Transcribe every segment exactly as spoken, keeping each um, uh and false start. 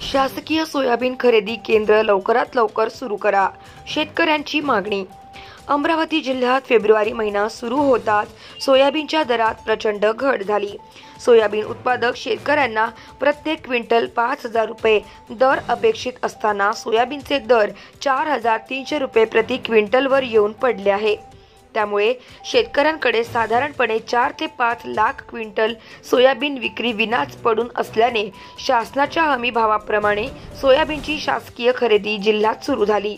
शासकीय सोयाबीन खरेदी केंद्र लवकरात लवकर सुरू करा, शेतकऱ्यांची मागणी। अमरावती जिल्ह्यात फेब्रुवारी महिना सुरू होताच सोयाबीनच्या दरात प्रचंड घट झाली। सोयाबीन उत्पादक शेतकऱ्यांना प्रत्येक क्विंटल पाच हजार रुपये दर अपेक्षित असताना सोयाबीनचे दर चार हजार तीनशे रुपये प्रति क्विंटलवर येऊन पडले आहे। त्यामुळे शेतकऱ्यांकडे साधारणपणे चार ते पाच लाख क्विंटल सोयाबीन विक्री विनाच पडून असल्याने शासनाच्या हमी भावाप्रमाणे सोयाबीनची शासकीय खरेदी जिल्ह्यात सुरू झाली।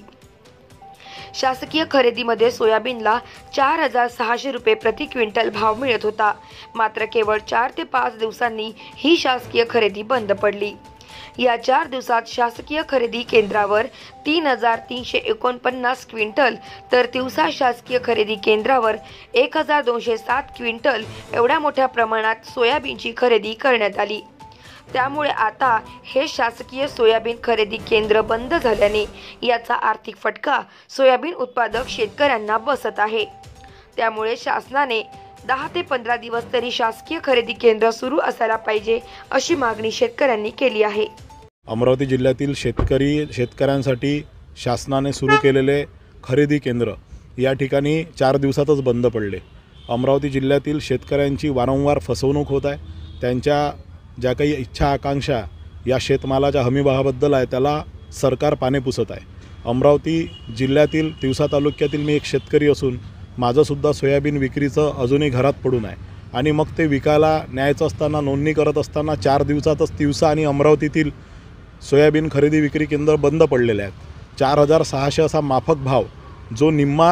शासकीय खरेदीमध्ये सोयाबीनला चार हजार सहाशे रुपये प्रति क्विंटल भाव मिळत होता। मात्र केवळ चार ते पाच दिवसांनी ही शासकीय खरेदी बंद पडली। या चार दिवसात शासकीय खरेदी केंद्रावर तीन हजार तीनशे एकोणपन्नास क्विंटल तर तिवसा शासकीय खरेदी केंद्रावर एक हजार दोनशे सात क्विंटल एवढ्या मोठ्या प्रमाणात सोयाबीनची खरेदी करण्यात आली। त्यामुळे आता हे शासकीय सोयाबीन खरेदी केंद्र बंद झाल्याने याचा आर्थिक फटका सोयाबीन उत्पादक शेतकऱ्यांना बसत आहे। त्यामुळे शासनाने दहा ते पंधरा दिवस तरी शासकीय खरेदी केंद्र सुरू असायला पाहिजे अशी मागणी शेतकऱ्यांनी केली आहे। अमरावती जिल्ह्यातील शेतकरी शेतकऱ्यांसाठी शासनाने सुरू केलेले खरेदी केंद्र या ठिकाणी चार दिवसातच बंद पडले। अमरावती जिल्ह्यातील शेतकऱ्यांची वारंवार फसवणूक होत आहे। त्यांच्या ज्या काही इच्छा आकांक्षा या शेतमालाच्या हमीभावाबद्दल आहे त्याला सरकार पाने पुसत आहे। अमरावती जिल्ह्यातील तिवसा तालुक्यातील मी एक शेतकरी असून माझंसुद्धा सोयाबीन विक्रीचं अजूनही घरात पडून आहे आणि मग ते विकायला न्यायचं असताना नोंदणी करत असताना चार दिवसातच तिवसा आणि अमरावतीतील सोयाबीन खरेदी विक्री केंद्र बंद पडलेले आहेत। चार हजार सहाशे असा माफक भाव जो निम्मा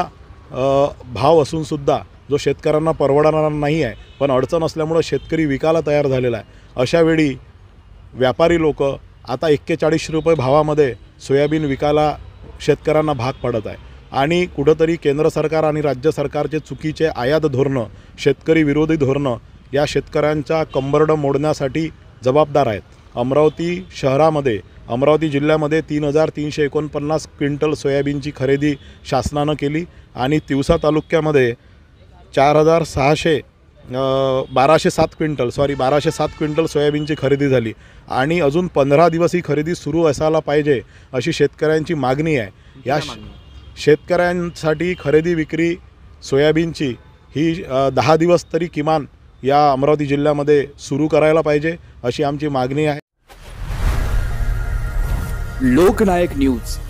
भाव असूनसुद्धा जो शेतकऱ्यांना परवडणारा नाही आहे, पण अडचण असल्यामुळे शेतकरी विकायला तयार झालेला आहे। अशावेळी व्यापारी लोक आता एक्केचाळीस रुपये भावामध्ये सोयाबीन विकायला शेतकऱ्यांना भाग पडत आहे आणि कुठंतरी केंद्र सरकार आणि राज्य सरकारचे चुकीचे आयात धोरणं, शेतकरी विरोधी धोरणं या शेतकऱ्यांच्या कंबरडं मोडण्यासाठी जबाबदार आहेत। अमरावती शहरामध्ये अमरावती जिल्ह्यामध्ये तीन हजार तीनशे एकोणपन्नास क्विंटल सोयाबीनची खरेदी शासनानं केली आणि तिवसा तालुक्यामध्ये चार हजार सहाशे बाराशे सात क्विंटल सॉरी बाराशे सात क्विंटल सोयाबीनची खरेदी झाली आणि अजून पंधरा दिवस ही खरेदी सुरू असायला पाहिजे अशी शेतकऱ्यांची मागणी आहे। या शेतकऱ्यांसाठी खरेदी विक्री सोयाबीनची ही दहा दिवस तरी किमान या अमरावती जिल्ह्यामध्ये सुरू करायला पाहिजे अशी आमची मागणी आहे। लोकनायक न्यूज